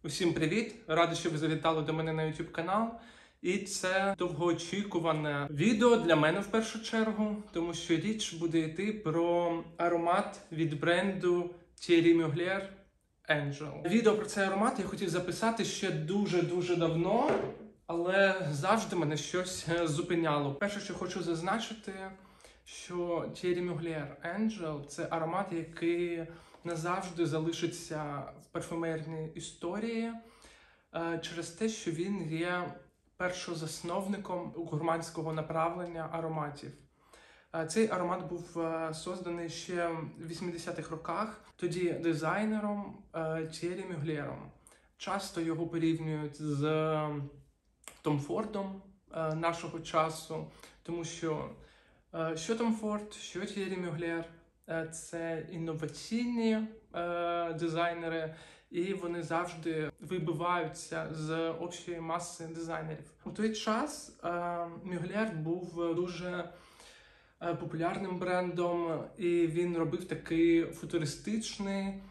Усім привіт! Радий, що ви завітали до мене на YouTube канал. І це довгоочікуване відео для мене в першу чергу, тому що річ буде йти про аромат від бренду Thierry Mugler Angel. Відео про цей аромат я хотів записати ще дуже давно, але завжди мене щось зупиняло. Перше, що хочу зазначити, що Thierry Mugler Angel – це аромат, який назавжди залишиться в парфумерній історії через те, що він є першозасновником гурманського направлення ароматів. Цей аромат був созданий ще в 80-х роках, тоді дизайнером Thierry Muglerом. Часто його порівнюють з Том Фордом нашого часу, тому що Том Форд, що Thierry Mugler – це інноваційні дизайнери, і вони завжди вибиваються з общої маси дизайнерів. У той час Mugler був дуже популярним брендом, і він робив такий футуристичний,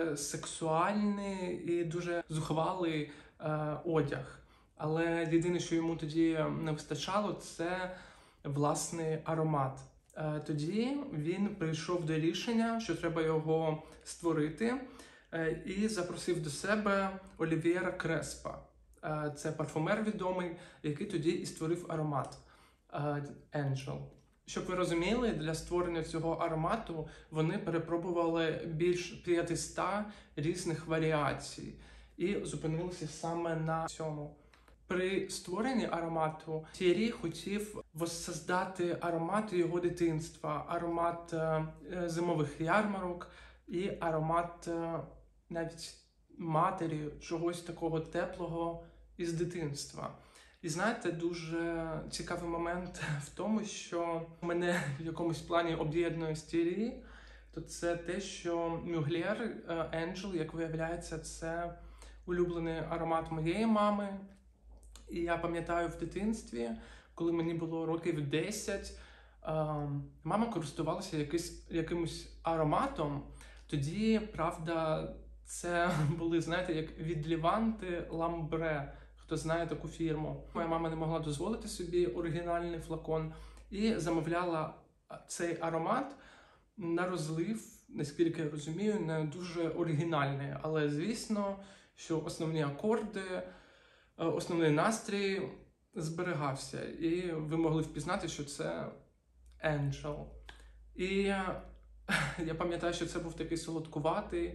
сексуальний і дуже зухвалий одяг. Але єдине, що йому тоді не вистачало, це власний аромат. Тоді він прийшов до рішення, що треба його створити, і запросив до себе Олів'єра Креспа. Це парфумер відомий, який тоді і створив аромат Angel. Щоб ви розуміли, для створення цього аромату вони перепробували більш 500 різних варіацій і зупинилися саме на цьому. При створенні аромату Thierry хотів воссоздати аромат його дитинства, аромат зимових ярмарок і аромат навіть матері, чогось такого теплого із дитинства. І знаєте, дуже цікавий момент в тому, що мене в якомусь плані об'єднує з Thierry, то це те, що Mugler Angel, як виявляється, це улюблений аромат моєї мами. І я пам'ятаю в дитинстві, коли мені було років 10, мама користувалася якимось ароматом. Тоді, правда, це були, знаєте, як від Ліванти Ламбре, хто знає таку фірму. Моя мама не могла дозволити собі оригінальний флакон і замовляла цей аромат на розлив, наскільки я розумію, не дуже оригінальний. Але, звісно, що основні акорди, основний настрій зберігався, і ви могли впізнати, що це Angel. І я пам'ятаю, що це був такий солодкуватий,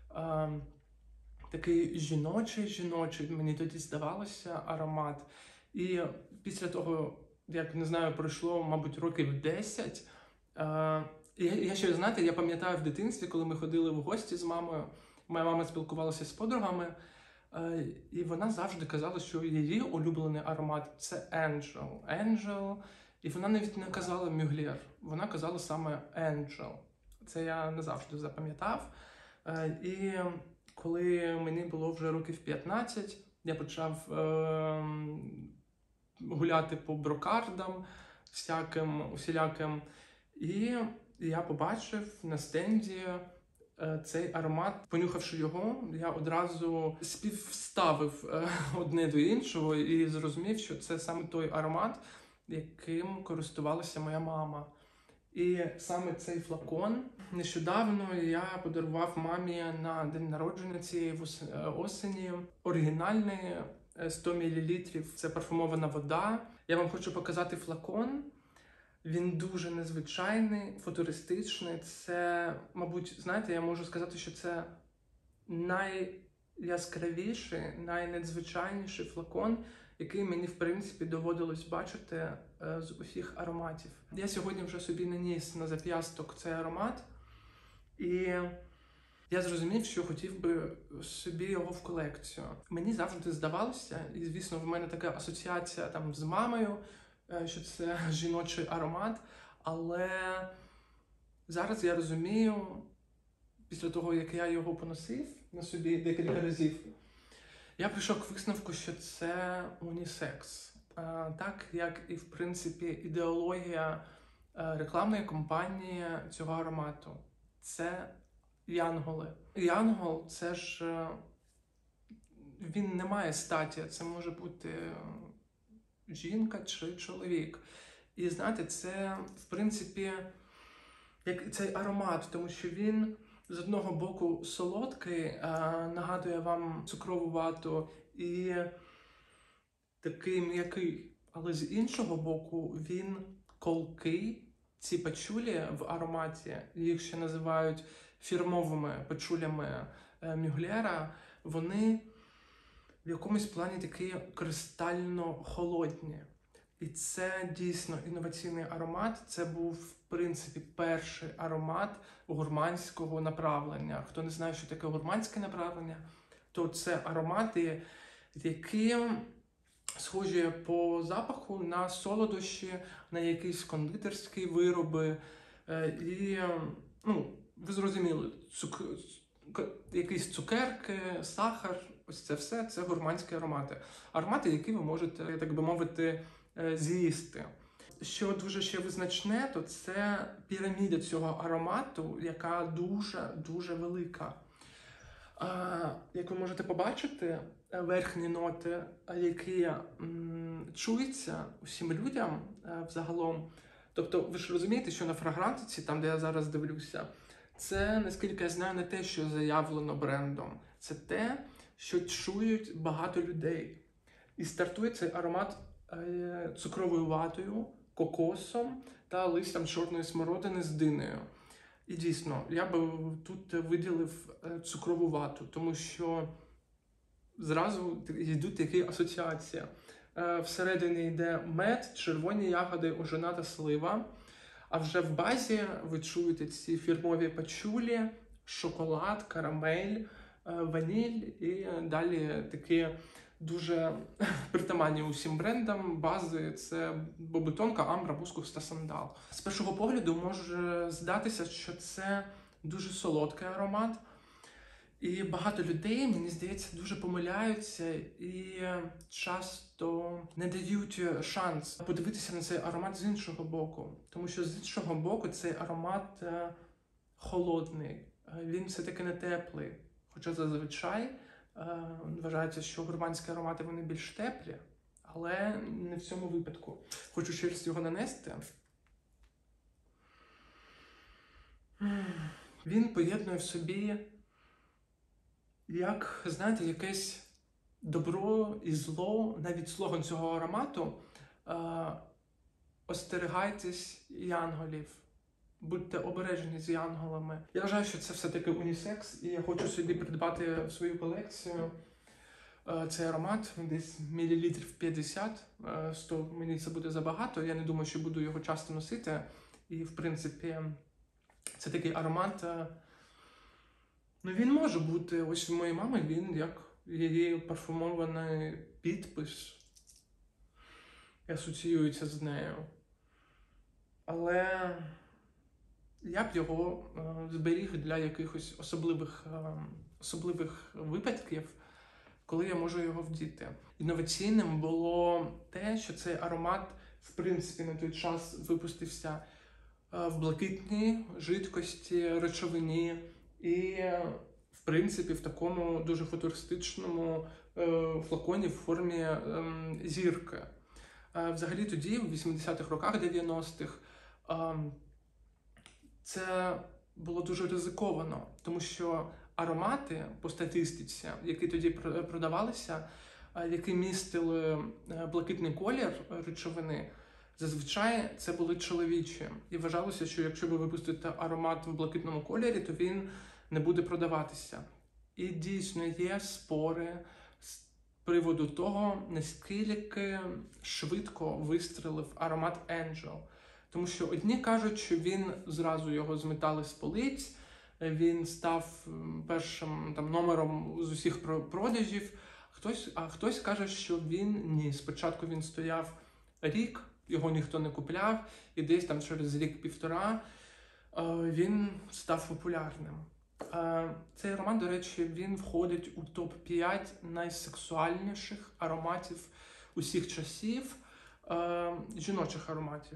такий жіночий, мені тоді здавалося, аромат. І після того, як, не знаю, пройшло, мабуть, років 10, я ще, знаєте, я пам'ятаю в дитинстві, коли ми ходили в гості з мамою, моя мама спілкувалася з подругами, і вона завжди казала, що її улюблений аромат – це Angel. І вона навіть не казала Mugler, вона казала саме Angel. Це я не завжди запам'ятав. І коли мені було вже років 15, я почав гуляти по брокардам усіляким. І я побачив на стенді цей аромат. Понюхавши його, я одразу співставив одне до іншого і зрозумів, що це саме той аромат, яким користувалася моя мама. І саме цей флакон нещодавно я подарував мамі на день народження цієї осені. Оригінальний 100 мл. Це парфумована вода. Я вам хочу показати флакон. Він дуже незвичайний, футуристичний. Це, мабуть, знаєте, я можу сказати, що це найяскравіший, найнезвичайніший флакон, який мені, в принципі, доводилось бачити з усіх ароматів. Я сьогодні вже собі наніс на зап'ясток цей аромат, і я зрозумів, що хотів би собі його в колекцію. Мені завжди здавалося, і, звісно, в мене така асоціація там з мамою, що це жіночий аромат, але зараз я розумію, після того, як я його поносив на собі декілька разів, я прийшов к висновку, що це унісекс. Так, як і, в принципі, ідеологія рекламної кампанії цього аромату. Це янголи. Янгол – це ж він не має статі, це може бути жінка чи чоловік. І знаєте, це, в принципі, як цей аромат, тому що він з одного боку солодкий, нагадує вам цукрову вату, і такий м'який. Але з іншого боку, він колкий. Ці пачулі в ароматі, їх ще називають фірмовими пачулями Мюглера, вони в якомусь плані такі кристально холодні. І це дійсно інноваційний аромат. Це був, в принципі, перший аромат гурманського направлення. Хто не знає, що таке гурманське направлення, то це аромати, які схожі по запаху на солодощі, на якісь кондитерські вироби. І, ви зрозуміли, якісь цукерки, сахар, ось це все, це гурманські аромати. Аромати, які ви можете, так би мовити, з'їсти. Що дуже ще визначне, то це піраміда цього аромату, яка дуже велика. Як ви можете побачити, верхні ноти, які чуються усім людям взагалом. Тобто, ви ж розумієте, що на фрагрантиці, там, де я зараз дивлюся, це, наскільки я знаю, не те, що заявлено брендом. Це те, що чують багато людей. І стартує цей аромат цукровою ватою, кокосом та листям чорної смородини з динею. І дійсно, я би тут виділив цукрову вату, тому що зразу йдуть такі асоціації. Всередині йде мед, червоні ягоди, ожина та слива. А вже в базі ви чуєте ці фірмові пачулі, шоколад, карамель, ваніль і далі такі дуже притаманні усім брендам. Бази – це бобетонка, амбра, мускус та сандал. З першого погляду може здатися, що це дуже солодкий аромат. І багато людей, мені здається, дуже помиляються і часто не дають шанс подивитися на цей аромат з іншого боку. Тому що з іншого боку цей аромат холодний, він все-таки не теплий. Хоча зазвичай вважається, що гурманські аромати вони більш теплі, але не в цьому випадку. Хочу ще раз його нанести. Він поєднує в собі, як, знаєте, якесь добро і зло, навіть слоган цього аромату «Остерігайтесь янголів». Будьте обережні з янголами. Я вважаю, що це все-таки унісекс, і я хочу собі придбати в свою колекцію цей аромат, десь мілілітрів 50, 100 мені це буде забагато, я не думаю, що буду його часто носити. І, в принципі, це такий аромат, він може бути, ось у моєї мами, він як її парфумований підпис асоціюється з нею. Але я б його зберіг для якихось особливих випадків, коли я можу його вдіти. Інноваційним було те, що цей аромат, в принципі, на той час випустився в блакитній жидкості, речовині і, в принципі, в такому дуже футуристичному флаконі в формі зірки. Взагалі тоді, в 80-х роках, 90-х, це було дуже ризиковано, тому що аромати по статистиці, які тоді продавалися, які містили блакитний колір речовини, зазвичай це були чоловічі. І вважалося, що якщо ви випустите аромат в блакитному кольорі, то він не буде продаватися. І дійсно є спори з приводу того, наскільки швидко вистрелив аромат Angel. Тому що одні кажуть, що він зразу його зметали з полиць, він став першим номером з усіх продажів. А хтось каже, що ні. Спочатку він стояв рік, його ніхто не купляв, і десь там через рік-півтора він став популярним. Цей аромат, до речі, він входить у топ-5 найсексуальніших ароматів усіх часів, жіночих ароматів.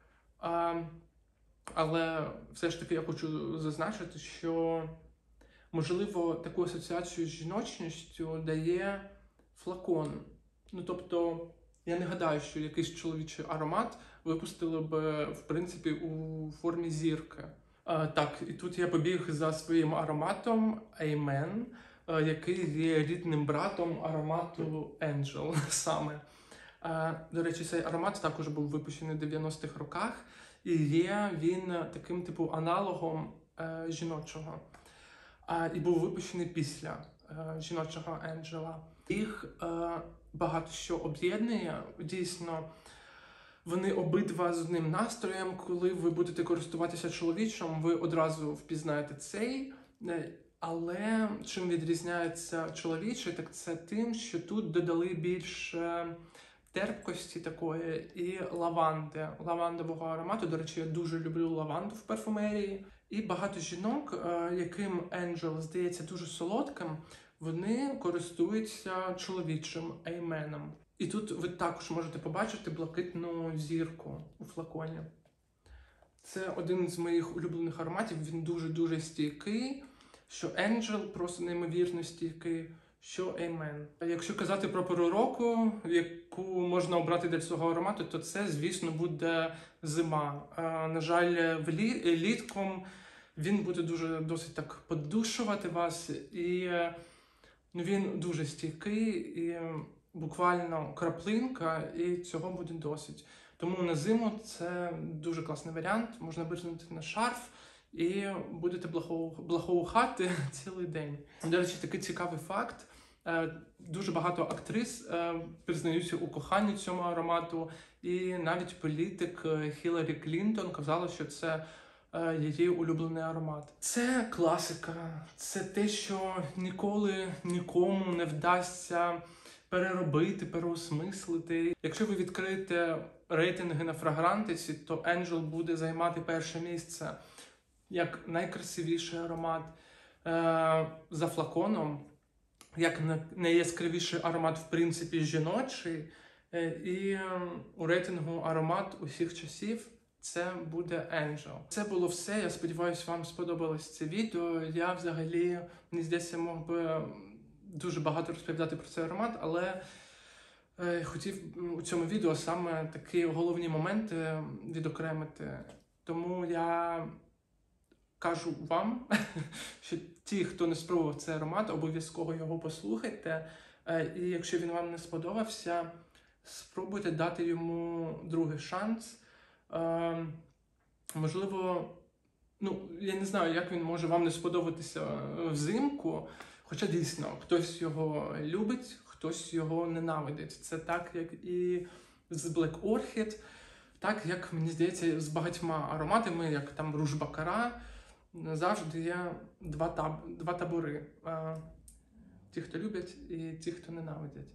Але все ж таки я хочу зазначити, що, можливо, таку асоціацію з жіночністю дає флакон. Ну, тобто, я не гадаю, що якийсь чоловічий аромат випустили б, в принципі, у формі зірки. Так, і тут я побіг за своїм ароматом Amen, який є рідним братом аромату Angel саме. До речі, цей аромат також був випущений в 90-х роках, і є він таким типу аналогом жіночого. І був випущений після жіночого Енджела. Їх багато що об'єднує. Дійсно, вони обидва з одним настроєм. Коли ви будете користуватися чоловічим, ви одразу впізнаєте цей. Але чим відрізняється чоловічий, так це тим, що тут додали більше терпкості такої і лаванди, лавандового аромату. До речі, я дуже люблю лаванду в парфумерії. І багато жінок, яким Angel здається дуже солодким, вони користуються чоловічим Ейменом. І тут ви також можете побачити блакитну зірку у флаконі. Це один з моїх улюблених ароматів, він дуже-дуже стійкий, що Angel просто неймовірно стійкий, що Amen. Якщо казати про пору року, яку можна обрати для цього аромату, то це, звісно, буде зима. На жаль, літком він буде досить так подушувати вас, і він дуже стійкий, і буквально краплинка, і цього буде досить. Тому на зиму це дуже класний варіант, можна бризнути на шарф, і будете благоухати цілий день. До речі, такий цікавий факт. Дуже багато актрис признаються у коханні цьому аромату, і навіть політик Хіларі Клінтон казала, що це її улюблений аромат. Це класика, це те, що ніколи нікому не вдасться переробити, переосмислити. Якщо ви відкриєте рейтинги на фрагрантиці, то Angel буде займати перше місце як найкрасивіший аромат за флаконом, як найяскравіший аромат, в принципі, жіночий, і у рейтингу аромат усіх часів це буде Angel. Це було все, я сподіваюся, вам сподобалось це відео. Я взагалі, мені здається, мог би дуже багато розповідати про цей аромат, але хотів у цьому відео саме такі головні моменти відокремити. Тому я кажу вам, що ті, хто не спробував цей аромат, обов'язково його послухайте. І якщо він вам не сподобався, спробуйте дати йому другий шанс. Можливо, я не знаю, як він може вам не сподобатися взимку, хоча дійсно, хтось його любить, хтось його ненавидить. Це так, як і з Black Orchid, так, як, мені здається, з багатьма ароматами, як там Руж Бакара, завжди є два табори. Ті, хто люблять, і ті, хто ненавидять.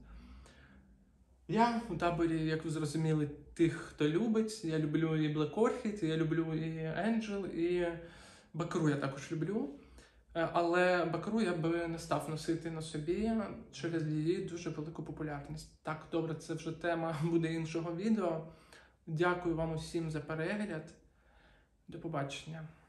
Я у таборі, як ви зрозуміли, тих, хто любить. Я люблю і Black Orchid, я люблю і Angel, і Бакару я також люблю. Але Бакару я би не став носити на собі через її дуже велику популярність. Так, добре, це вже тема буде іншого відео. Дякую вам усім за перегляд. До побачення.